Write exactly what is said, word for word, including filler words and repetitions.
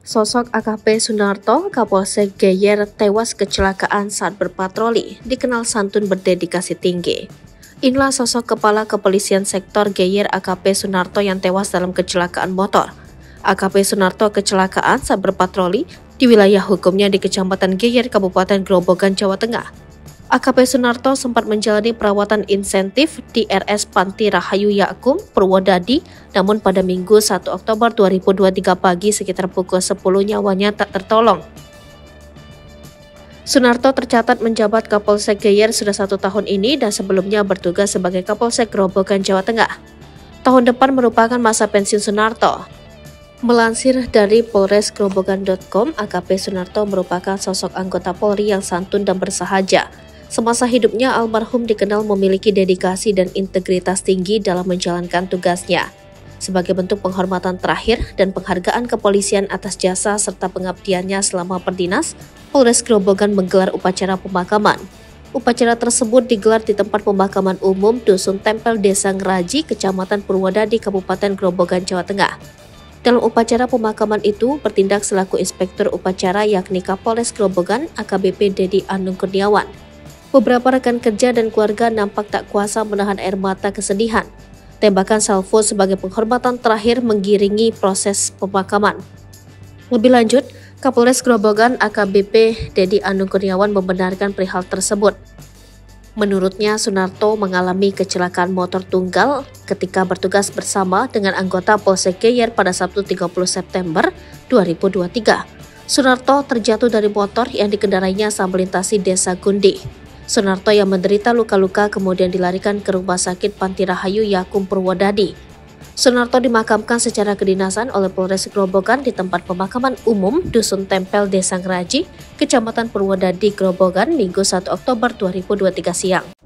Sosok A K P Sunarto, Kapolsek Geyer, tewas kecelakaan saat berpatroli, dikenal santun berdedikasi tinggi. Inilah sosok Kepala Kepolisian Sektor Geyer A K P Sunarto yang tewas dalam kecelakaan motor. A K P Sunarto kecelakaan saat berpatroli di wilayah hukumnya di Kecamatan Geyer, Kabupaten Grobogan, Jawa Tengah. A K P Sunarto sempat menjalani perawatan insentif di R S Panti Rahayu Yakum, Purwodadi, namun pada Minggu satu Oktober dua ribu dua puluh tiga pagi sekitar pukul sepuluh nyawanya tak tertolong. Sunarto tercatat menjabat Kapolsek Geyer sudah satu tahun ini dan sebelumnya bertugas sebagai Kapolsek Grobogan, Jawa Tengah. Tahun depan merupakan masa pensiun Sunarto. Melansir dari polres grobogan dot com, A K P Sunarto merupakan sosok anggota Polri yang santun dan bersahaja. Semasa hidupnya, almarhum dikenal memiliki dedikasi dan integritas tinggi dalam menjalankan tugasnya. Sebagai bentuk penghormatan terakhir dan penghargaan kepolisian atas jasa serta pengabdiannya selama berdinas, Polres Grobogan menggelar upacara pemakaman. Upacara tersebut digelar di tempat pemakaman umum Dusun Tempel Desa Ngeraji, Kecamatan Purwodadi, Kabupaten Grobogan, Jawa Tengah. Dalam upacara pemakaman itu, bertindak selaku Inspektur Upacara yakni Kapolres Grobogan A K B P Dedi Anung Kurniawan. Beberapa rekan kerja dan keluarga nampak tak kuasa menahan air mata kesedihan. Tembakan salvo sebagai penghormatan terakhir menggiringi proses pemakaman. Lebih lanjut, Kapolres Grobogan A K B P Dedi Anung Kurniawan membenarkan perihal tersebut. Menurutnya, Sunarto mengalami kecelakaan motor tunggal ketika bertugas bersama dengan anggota Polsek Geyer pada Sabtu tiga puluh September dua ribu dua puluh tiga. Sunarto terjatuh dari motor yang dikendarainya saat melintasi Desa Gundi. Sunarto yang menderita luka-luka kemudian dilarikan ke Rumah Sakit Panti Rahayu Yakum, Purwodadi. Sunarto dimakamkan secara kedinasan oleh Polres Grobogan di tempat pemakaman umum Dusun Tempel Desa Ngeraji, Kecamatan Purwodadi, Grobogan, Minggu satu Oktober dua ribu dua puluh tiga siang.